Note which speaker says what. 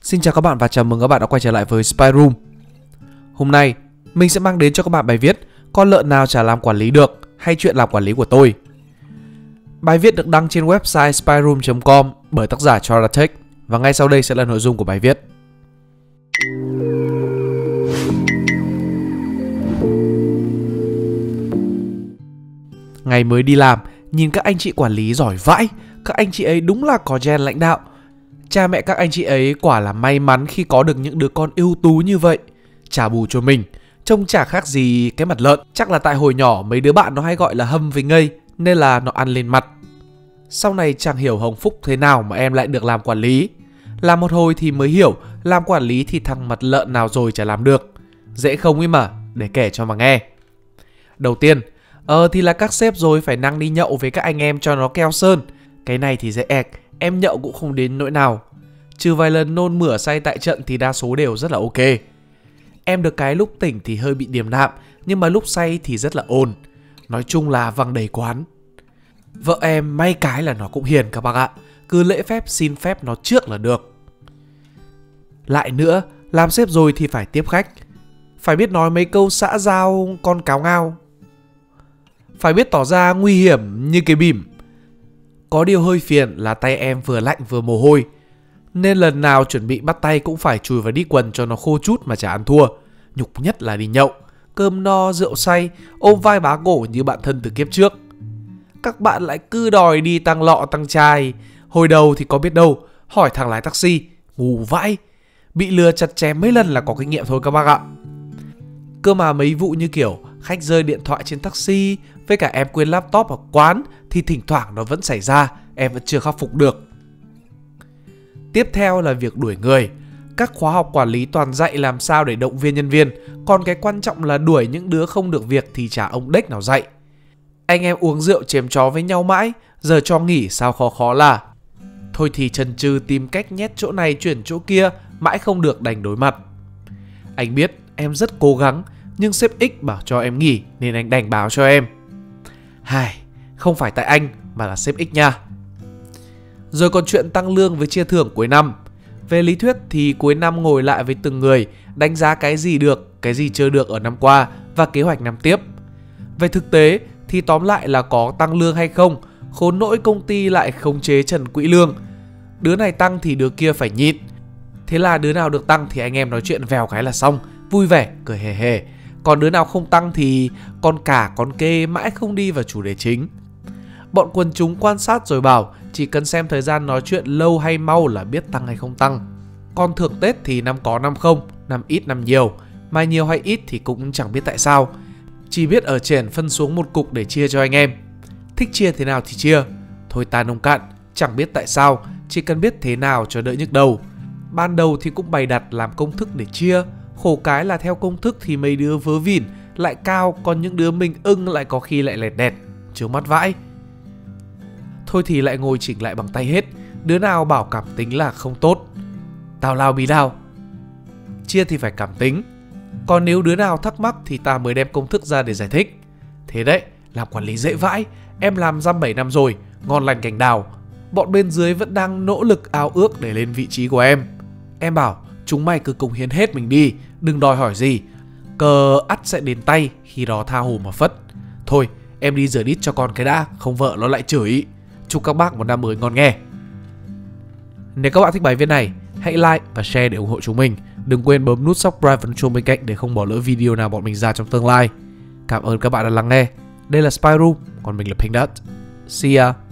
Speaker 1: Xin chào các bạn và chào mừng các bạn đã quay trở lại với Spy Room. Hôm nay, mình sẽ mang đến cho các bạn bài viết Con lợn nào chả làm quản lý được hay chuyện làm quản lý của tôi. Bài viết được đăng trên website spyroom.com bởi tác giả Choratech và ngay sau đây sẽ là nội dung của bài viết. Ngày mới đi làm, nhìn các anh chị quản lý giỏi vãi. Các anh chị ấy đúng là có gen lãnh đạo. Cha mẹ các anh chị ấy quả là may mắn khi có được những đứa con ưu tú như vậy. Trả bù cho mình, trông chả khác gì cái mặt lợn. Chắc là tại hồi nhỏ mấy đứa bạn nó hay gọi là hâm với ngây nên là nó ăn lên mặt. Sau này chẳng hiểu hồng phúc thế nào mà em lại được làm quản lý. Làm một hồi thì mới hiểu làm quản lý thì thằng mặt lợn nào rồi chả làm được. Dễ không ấy mà, để kể cho mà nghe. Đầu tiên, thì là các sếp rồi phải năng đi nhậu với các anh em cho nó keo sơn. Cái này thì dễ ẹc, em nhậu cũng không đến nỗi nào. Trừ vài lần nôn mửa say tại trận thì đa số đều rất là ok. Em được cái lúc tỉnh thì hơi bị điềm đạm, nhưng mà lúc say thì rất là ồn. Nói chung là văng đầy quán. Vợ em may cái là nó cũng hiền các bác ạ. Cứ lễ phép xin phép nó trước là được. Lại nữa, làm sếp rồi thì phải tiếp khách. Phải biết nói mấy câu xã giao con cáo ngao. Phải biết tỏ ra nguy hiểm như cái bìm. Có điều hơi phiền là tay em vừa lạnh vừa mồ hôi, nên lần nào chuẩn bị bắt tay cũng phải chùi vào đít quần cho nó khô chút mà chả ăn thua. Nhục nhất là đi nhậu, cơm no rượu say, ôm vai bá cổ như bạn thân từ kiếp trước. Các bạn lại cứ đòi đi tăng lọ tăng chai. Hồi đầu thì có biết đâu, hỏi thằng lái taxi, ngu vãi. Bị lừa chặt chém mấy lần là có kinh nghiệm thôi các bác ạ. Cơ mà mấy vụ như kiểu khách rơi điện thoại trên taxi với cả em quên laptop ở quán thì thỉnh thoảng nó vẫn xảy ra, em vẫn chưa khắc phục được. Tiếp theo là việc đuổi người. Các khóa học quản lý toàn dạy làm sao để động viên nhân viên, còn cái quan trọng là đuổi những đứa không được việc thì chả ông đếch nào dạy. Anh em uống rượu chém chó với nhau mãi, giờ cho nghỉ sao khó là. Thôi thì chần chừ tìm cách nhét chỗ này chuyển chỗ kia, mãi không được đành đối mặt. Anh biết em rất cố gắng, nhưng sếp X bảo cho em nghỉ nên anh đành báo cho em. Không phải tại anh mà là sếp X nha. Rồi còn chuyện tăng lương với chia thưởng cuối năm. Về lý thuyết thì cuối năm ngồi lại với từng người, đánh giá cái gì được, cái gì chưa được ở năm qua và kế hoạch năm tiếp. Về thực tế thì tóm lại là có tăng lương hay không, khốn nỗi công ty lại khống chế trần quỹ lương. Đứa này tăng thì đứa kia phải nhịn. Thế là đứa nào được tăng thì anh em nói chuyện vèo cái là xong, vui vẻ, cười hề hề. Còn đứa nào không tăng thì con cả con kê mãi không đi vào chủ đề chính. Bọn quần chúng quan sát rồi bảo chỉ cần xem thời gian nói chuyện lâu hay mau là biết tăng hay không tăng. Còn thưởng Tết thì năm có năm không, năm ít năm nhiều. Mà nhiều hay ít thì cũng chẳng biết tại sao. Chỉ biết ở trên phân xuống một cục để chia cho anh em. Thích chia thế nào thì chia. Thôi ta nông cạn, chẳng biết tại sao, chỉ cần biết thế nào cho đỡ nhức đầu. Ban đầu thì cũng bày đặt làm công thức để chia. Khổ cái là theo công thức thì mấy đứa vớ vỉn lại cao, còn những đứa mình ưng lại có khi lại lẹt đẹt, chướng mắt vãi. Thôi thì lại ngồi chỉnh lại bằng tay hết. Đứa nào bảo cảm tính là không tốt, tào lao bí đao. Chia thì phải cảm tính. Còn nếu đứa nào thắc mắc thì ta mới đem công thức ra để giải thích. Thế đấy, làm quản lý dễ vãi. Em làm dăm 7 năm rồi, ngon lành cành đào. Bọn bên dưới vẫn đang nỗ lực ao ước để lên vị trí của em. Em bảo chúng mày cứ cống hiến hết mình đi, đừng đòi hỏi gì. Cờ ắt sẽ đến tay, khi đó tha hồ mà phất. Thôi em đi rửa đít cho con cái đã, không vợ nó lại chửi. Chúc các bác một năm mới ngon nghe. Nếu các bạn thích bài viết này, hãy like và share để ủng hộ chúng mình. Đừng quên bấm nút subscribe và chuông bên cạnh để không bỏ lỡ video nào bọn mình ra trong tương lai. Cảm ơn các bạn đã lắng nghe. Đây là Spy Room, còn mình là Pink Dot. See ya.